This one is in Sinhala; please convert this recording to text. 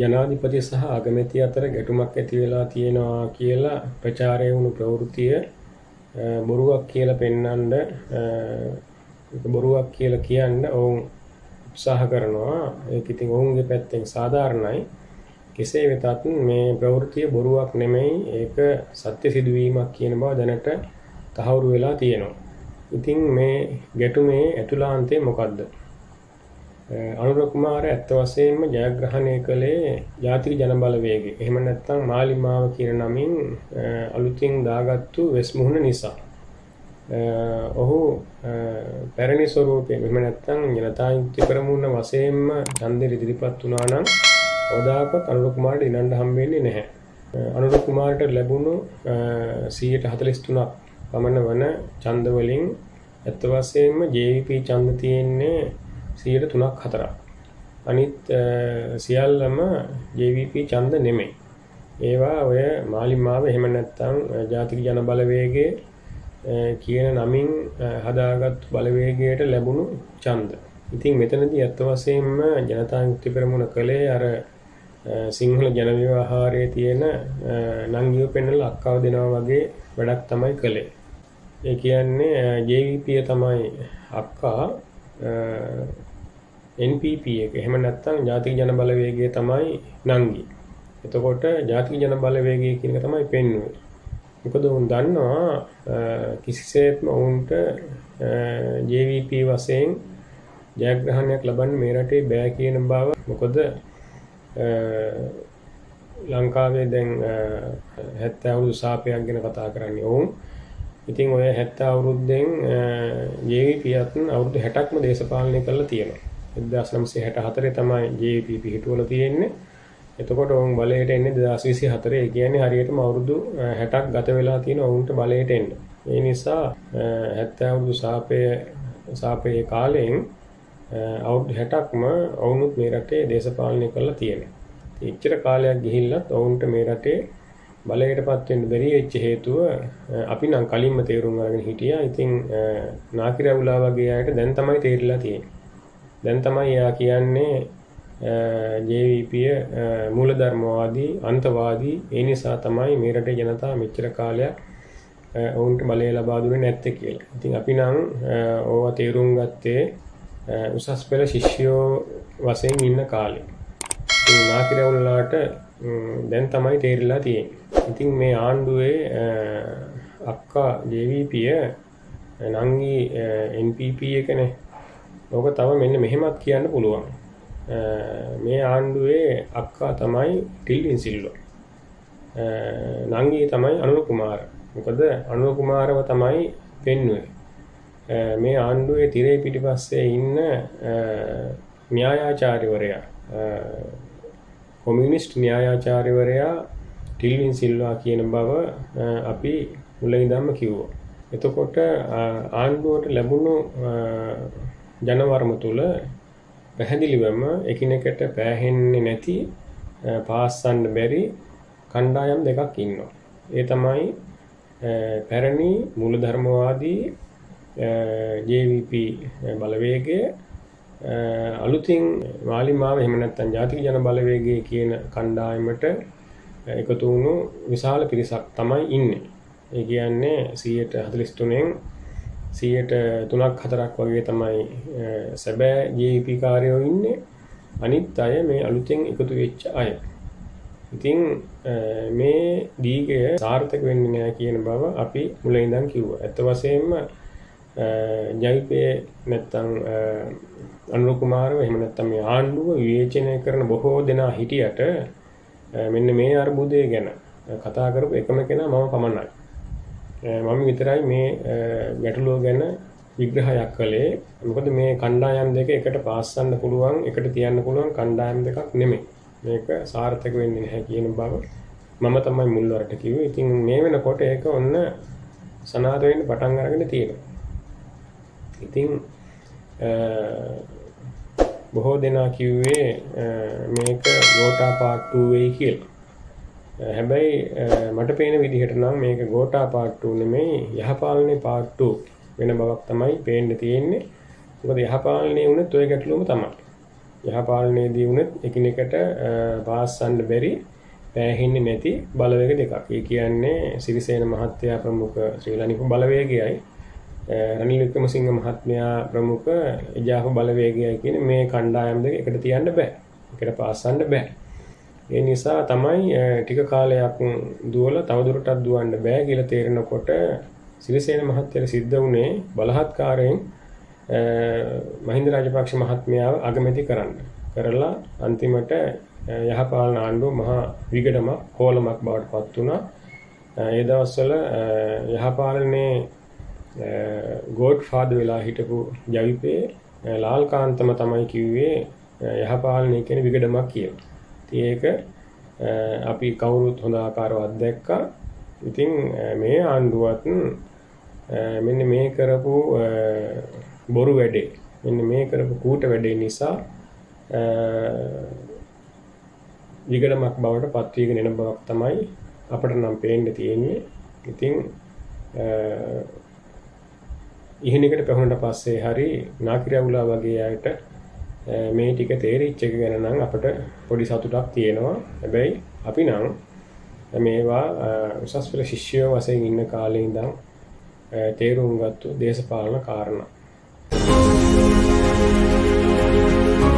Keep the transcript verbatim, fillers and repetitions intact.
ජනාධිපති සහ අගමැති අතර ගැටුමක් ඇති වෙලා තියෙනවා කියලා ප්‍රචාරය වුණු ප්‍රවෘත්තිය බොරුවක් කියලා පෙන්වන්න බොරුවක් කියලා කියන්න ඔවුන් උත්සාහ කරනවා. ඒක ඉතින් ඔවුන්ගේ පැත්තෙන් සාධාරණයි. කෙසේ වෙතත් මේ ප්‍රවෘත්තිය බොරුවක් නෙමෙයි, ඒක සත්‍ය සිදුවීමක් කියන බව දැනට තහවුරු වෙලා තියෙනවා. ඉතින් මේ ගැටුමේ ඇතුළාන්තය මොකද්ද? අනුර කුමාර ඇත්ත වශයෙන්ම ජයග්‍රහණය කළේ ජාතික ජනබලවේගය. එහෙම නැත්නම් මාලිමාව කියන නමින් අලුතින් දාගත්තු වෙස් මුහුණ නිසා. ඔහු පැරණි ස්වරූපයෙන් එහෙම නැත්නම් ජනතා යුක්ති ප්‍රමුණ වශයෙන්ම ඡන්දෙ ඉදිරිපත් වුණා නම් ඔදාකත් අනුර කුමාරට ඉනන්න හම්බෙන්නේ නැහැ. අනුර කුමාරට ලැබුණු සියයට හතළිස් තුනක් පමණ වන ඡන්ද වලින් ඇත්ත වශයෙන්ම ජේ වී පී ඡන්ද තියෙන්නේ සියයට තුනක් හතරක්. අනිත් සියල්ලම ජේ වී පී ඡන්ද නෙමෙයි. ඒවා ඔය මාලිමාව එහෙම නැත්නම් ජාතික ජන බලවේගයේ කියන නමින් හදාගත් බලවේගයට ලැබුණු ඡන්ද. ඉතින් මෙතනදී ඇත්ත වශයෙන්ම ජනතා යුක්ති පෙරමුණ කළේ අර සිංහල ජන ව්‍යවහාරයේ තියෙන නංගිව පෙන්නලා අක්කව දෙනවා වගේ වැඩක් තමයි කළේ. ඒ කියන්නේ ජේ වී පී තමයි අක්කා, එන් පී පී එක එහෙම නැත්නම් ජාතික ජන බලවේගය තමයි නංගි. එතකොට ජාතික ජන බලවේගය කියන එක තමයි පෙන්වන්නේ. මොකද උන් දන්නවා කිසිසේත්ම උන්ට ජේ වී පී වශයෙන් ජයග්‍රහණයක් ලබන්න මේ රටේ බෑ කියන බව. මොකද ලංකාවේ දැන් හැත්තෑ අවුරුදු සාපයක් ගැන කතා කරන්නේ ඔවුන්. ඉතින් ඔය හැත්තෑ අවුරුද්දෙන් ජේ වී පී අත් අවුරුදු හැටක්ම දේශපාලනය කරලා තියෙනවා. එක්දාස් නවසිය හැට හතරේ තමයි ජේ වී පී පිහිටුවල තියෙන්නේ. එතකොට ඔවුන් බලයට එන්නේ දෙදාස් විසි හතරේ. ඒ කියන්නේ හරියටම අවුරුදු හැටක් ගත වෙලා තියෙන ඔවුන්ට බලයට එන්න. ඒ නිසා හැත්තෑ අවුරුදු සාපය සාපයේ කාලයෙන් අවුරුදු හැටක්ම ඔවුනුත් මේ රටේ දේශපාලනය කරලා තියෙනවා. එච්චර කාලයක් ගිහිල්ලත් ඔවුන්ට මේ රටේ බලයටපත් වෙන්න බැරි වෙච්ච හේතුව අපි නම් කලින්ම තේරුම් අරගෙන හිටියා. ඉතින් නාකි රැවුලා වගේ අයට දැන් තමයි තේරිලා තියෙන්නේ. දැන් තමයි එයා කියන්නේ ජේ වී පී මූලධර්මවාදී, අන්තවාදී. ඒ නිසා තමයි මේ රටේ ජනතාව මෙච්චර කාලයක් ඔවුන්ට බලය ලබා දුන්නේ නැත්තේ කියලා. ඉතින් අපි නම් ඕවා තේරුම් ගත්තේ උසස් පෙළ ශිෂ්‍යයෝ වශයෙන් ඉන්න කාලේ. ඉතින් නාකි රැවුලාට දැන් තමයි තේරිලා තියෙන්නේ. ඉතින් මේ ආණ්ඩුවේ අක්කා ජේ වී පී නංගි එන් පී පී එකනේ. ඕක තව මෙන්න මෙහෙමත් කියන්න පුළුවන්. මේ ආණ්ඩුවේ අක්කා තමයි ටිල්වින් සිල්වා. නංගි තමයි අනුර කුමාර. මොකද අනුර කුමාරව තමයි පෙන්වුවේ. මේ ආණ්ඩුවේ තිරේ පිටිපස්සේ ඉන්න න්‍යායාචාර්යවරයා, කොමියුනිස්ට් න්‍යායාචාර්යවරයා ටිල්වින් සිල්වා කියන බව අපි මුලින් ඉඳන්ම කිව්වා. එතකොට ආණ්ඩුවට ලැබුණු ජනවර්ම තුල පැහැදිලිවම එකිනෙකට පෑහෙන්නේ නැති, පාස්සන්න බැරි කණ්ඩායම් දෙකක් ඉන්නවා. ඒ තමයි පැරණි මූලධර්මවාදී ජේ වී පී බලවේගය, අලුතින් මාලිමාව එහෙම නැත්නම් ජාතික ජන බලවේගය කියන කණ්ඩායමට එකතු වුණු විශාල පිරිසක් තමයි ඉන්නේ. ඒ කියන්නේ සියයට හතළිස් තුනෙන් සියයට තුනක් හතරක් වගේ තමයි සැබෑ ජේ වී පී කාර්යෝ ඉන්නේ. අනිත් අය මේ අලුතෙන් එකතු වෙච්ච අය. ඉතින් මේ දීගය සාර්ථක වෙන්නේ නැහැ කියන බව අපි මුලින් ඉඳන් කිව්වා. ඇත්ත වශයෙන්ම ජයිපේ නැත්තම් අනුර කුමාරව එහෙම නැත්තම් මේ ආණ්ඩුව විවේචනය කරන බොහෝ දෙනා හිටියට මෙන්න මේ අර්බුදය ගැන කතා කරපු එකම කෙනා මම පමණයි. මම විතරයි මේ ගැටලුව ගැන විග්‍රහයක් කළේ. මොකද මේ කණ්ඩායම් දෙක එකට පාස්සන්න පුළුවන්, එකට තියන්න පුළුවන් කණ්ඩායම් දෙකක් නෙමෙයි. මේක සාර්ථක වෙන්නේ නැහැ කියන බව මම තමයි මුල් වරට කිව්වේ. ඉතින් මේ වෙනකොට ඒක ඔන්න සනාථ වෙන්න පටන් අරගෙන තියෙනවා. ඉතින් බොහෝ දෙනා කිව්වේ මේක ගෝඨා පාර්ට් ටූ වෙයි කියලා. හැබැයි මට පේන විදිහට නම් මේක ගෝඨා පාර්ට් ටූ නෙමෙයි, යහපාලනේ පාර්ට් ටූ වෙන බවක් තමයි පේන්න තියෙන්නේ. මොකද යහපාලනේ වුණත් ඔය ගැටලුවම තමයි. යහපාලනයේදී වුණත් එකිනෙකට පාස්සන්න බැරි පෑහෙන්නේ නැති බලවේග දෙකක්. ඒ කියන්නේ සිරිසේන මහත්තයා ප්‍රමුඛ ශ්‍රී ලංකාවේ බලවේගයයි රනිල් වික්‍රමසිංහ මහත්මයා ප්‍රමුඛ එජාප බලවේගයයි කියන මේ කණ්ඩායම් දෙක එකට තියන්න බෑ. එකට පාස්සන්න බෑ. ඒ නිසා තමයි ටික කාලයක් දුවලා තවදුරටත් දුවන්න බෑ කියලා තේරෙනකොට සිරිසේන මහත්තයාට සිද්ධ වුණේ බලහත්කාරයෙන් මහින්ද රාජපක්ෂ මහත්මයාව අගමැති කරන්න. කරලා අන්තිමට යහපාලන ආණ්ඩුව මහා විගඩමක් කෝලමක් බවට පත් වුණා. ඒ දවස්වල යහපාලනයේ ගෝඩ් ෆාදර් වෙලා හිටපු ජවිපේ ලාල්කාන්තම තමයි කිව්වේ යහපාලනය කියන්නේ විගඩමක් කියලා. ඉතින් ඒක අපි කවුරුත් හොඳ ආකාරව අත්දැක්කා. ඉතින් මේ ආණ්ඩුවත් මෙන්න මේ කරපු බොරු වැඩේ මෙන්න මේ කරපු කූට වැඩේ නිසා විගඩමක් බවට පත් වීගෙන එන බවක් තමයි අපිට නම් පේන්න තියෙන්නේ. ඉතින් ඉහිණකට පැහුණට පස්සේ හරි නාකිරවුලා වගේ අයට මේ ටික තේරිච්ච එක ගැන නම් අපිට පොඩි සතුටක් තියෙනවා. හැබැයි අපි නම් මේවා උසස් පෙළ ශිෂ්‍යයෝ වශයෙන් ඉන්න කාලේ ඉඳන් තේරුම් ගත්තු දේශපාලන කාරණා.